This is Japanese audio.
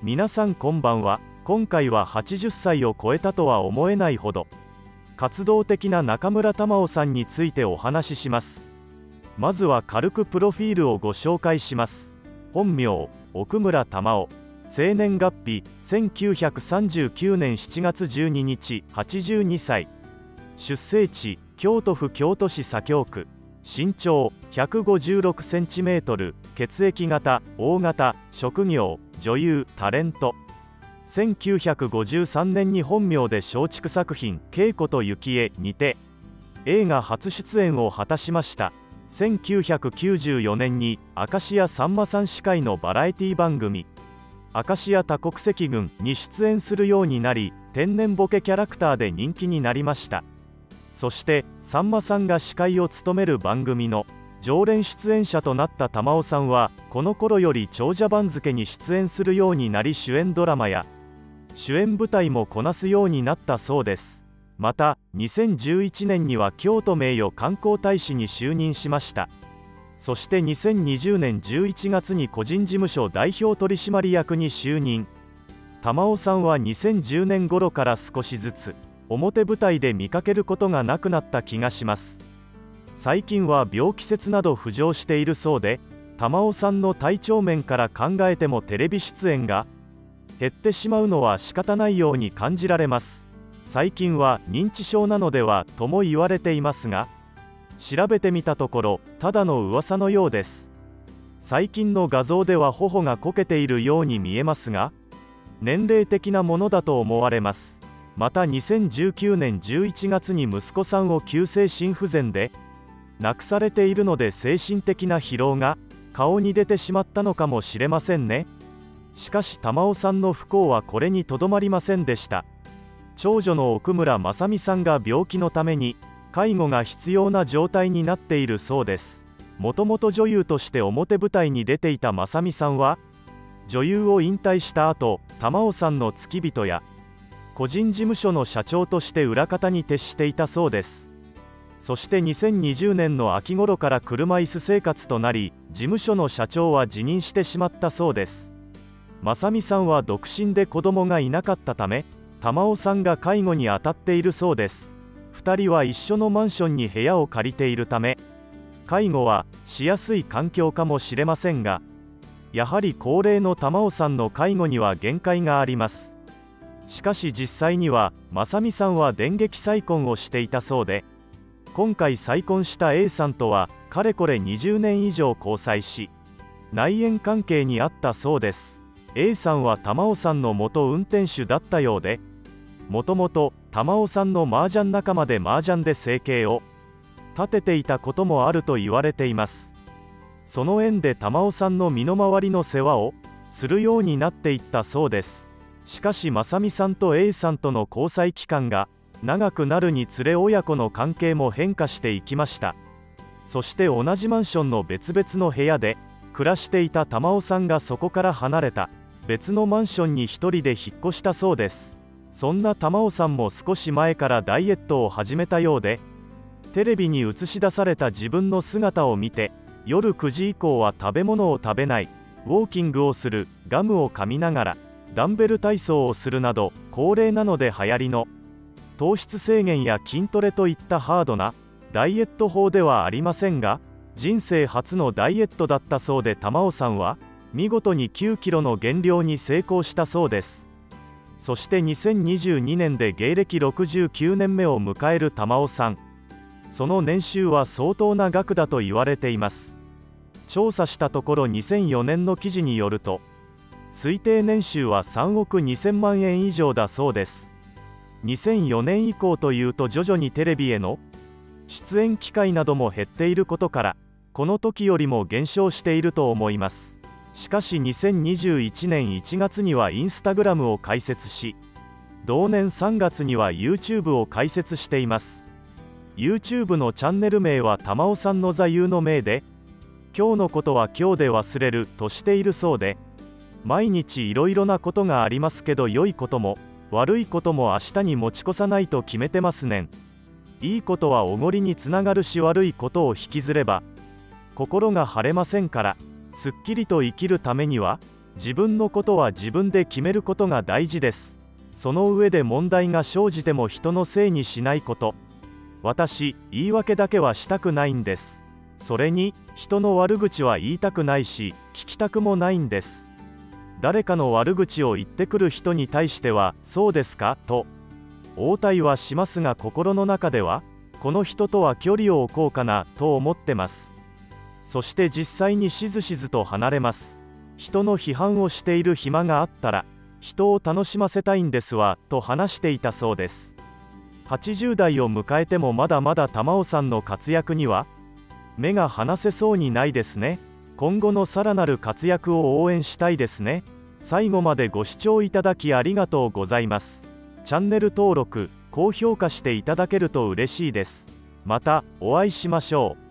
皆さんこんばんは。今回は80歳を超えたとは思えないほど活動的な中村玉緒さんについてお話しします。まずは軽くプロフィールをご紹介します。本名奥村玉緒、生年月日1939年7月12日、82歳。出生地京都府京都市左京区。身長156センチメートル、血液型 O 型、職業女優タレント。1953年に本名で松竹作品「恵子と雪絵」にて映画初出演を果たしました。1994年に明石家さんまさん司会のバラエティ番組「明石家多国籍軍」に出演するようになり、天然ボケキャラクターで人気になりました。そしてさんまさんが司会を務める番組の常連出演者となった玉緒さんは、この頃より長者番付に出演するようになり、主演ドラマや主演舞台もこなすようになったそうです。また2011年には京都名誉観光大使に就任しました。そして2020年11月に個人事務所代表取締役に就任。玉緒さんは2010年頃から少しずつ表舞台で見かけることがなくなった気がします。最近は病気説など浮上しているそうで、玉緒さんの体調面から考えてもテレビ出演が減ってしまうのは仕方ないように感じられます。最近は認知症なのではとも言われていますが、調べてみたところただの噂のようです。最近の画像では頬がこけているように見えますが、年齢的なものだと思われます。また2019年11月に息子さんを急性心不全で亡くされているので、精神的な疲労が顔に出てしまったのかもしれませんね。しかし玉緒さんの不幸はこれにとどまりませんでした。長女の奥村正美さんが病気のために介護が必要な状態になっているそうです。もともと女優として表舞台に出ていた正美さんは、女優を引退した後、玉緒さんの付き人や個人事務所の社長として裏方に徹していたそうです。そして2020年の秋頃から車椅子生活となり、事務所の社長は辞任してしまったそうです。正美さんは独身で子供がいなかったため、玉緒さんが介護に当たっているそうです。2人は一緒のマンションに部屋を借りているため、介護はしやすい環境かもしれませんが、やはり高齢の玉緒さんの介護には限界があります。しかし実際には正美さんは電撃再婚をしていたそうで、今回再婚した A さんとはかれこれ20年以上交際し、内縁関係にあったそうです。 A さんは玉緒さんの元運転手だったようで、もともと玉緒さんの麻雀仲間で麻雀で生計を立てていたこともあると言われています。その縁で玉緒さんの身の回りの世話をするようになっていったそうです。しかし正美さんと A さんとの交際期間が長くなるにつれ、親子の関係も変化していきました。そして同じマンションの別々の部屋で暮らしていた玉緒さんがそこから離れた別のマンションに一人で引っ越したそうです。そんな玉緒さんも少し前からダイエットを始めたようで、テレビに映し出された自分の姿を見て、夜9時以降は食べ物を食べない、ウォーキングをする、ガムを噛みながらダンベル体操をするなど、高齢なので流行りの糖質制限や筋トレといったハードなダイエット法ではありませんが、人生初のダイエットだったそうで、玉緒さんは見事に9キロの減量に成功したそうです。そして2022年で芸歴69年目を迎える玉緒さん、その年収は相当な額だと言われています。調査したところ2004年の記事によると、推定年収は3億2000万円以上だそうです。2004年以降というと徐々にテレビへの出演機会なども減っていることから、この時よりも減少していると思います。しかし2021年1月にはインスタグラムを開設し、同年3月には YouTube を開設しています。 YouTube のチャンネル名は玉緒さんの座右の銘で、今日のことは今日で忘れるとしているそうで、毎日いろいろなことがありますけど、良いことも悪いことも明日に持ち越さないと決めてますねん。いいことはおごりにつながるし、悪いことを引きずれば心が晴れませんから、すっきりと生きるためには自分のことは自分で決めることが大事です。その上で問題が生じても人のせいにしないこと。私、言い訳だけはしたくないんです。それに、人の悪口は言いたくないし、聞きたくもないんです。誰かの悪口を言ってくる人に対しては、そうですかと応対はしますが、心の中では、この人とは距離を置こうかなと思ってます。そして実際にしずしずと離れます。人の批判をしている暇があったら、人を楽しませたいんですわと話していたそうです。80代を迎えてもまだまだ玉緒さんの活躍には目が離せそうにないですね。今後のさらなる活躍を応援したいですね。最後までご視聴いただきありがとうございます。チャンネル登録、高評価していただけると嬉しいです。またお会いしましょう。